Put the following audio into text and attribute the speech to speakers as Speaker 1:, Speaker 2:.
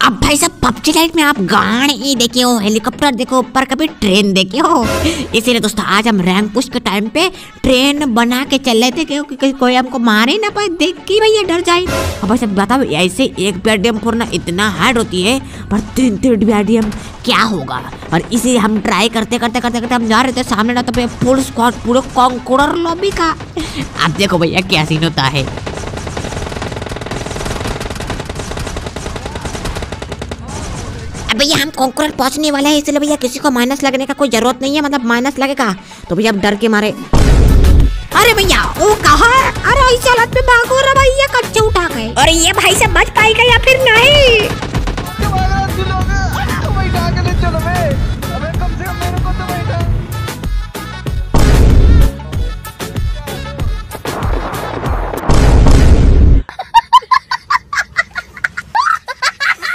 Speaker 1: अब भाई साहब पबजी लाइट में आप गाड़ी देखे हो, हेलीकॉप्टर देखो, ऊपर कभी ट्रेन देखे हो। इसीलिए दोस्तों आज हम रैंक पुश के टाइम पे ट्रेन बना के चल रहे थे क्योंकि कोई हमको मारे ना पाए, देख के भैया डर जाए। अब भाई साहब बताओ ऐसे एक बेडियम फोड़ना इतना हार्ड होती है, पर 3 बेडियम क्या होगा। और इसी हम ट्राई करते करते करते करते हम जा रहे थे सामने ना, तो फुल स्क्वाड पूरे कॉन्करर लॉबी का। अब देखो भैया क्या सीन होता है। भैया हम कॉन्करर पहुंचने वाले हैं, इसलिए भैया किसी को माइनस लगने का कोई जरूरत नहीं है, मतलब माइनस लगेगा तो भैया अब डर के मारे। अरे भैया वो कहाँ है? अरे इस हालत में भागो रे भैया, कच्चे उठा गए। और ये भाई से बच पाएगा या फिर नहीं?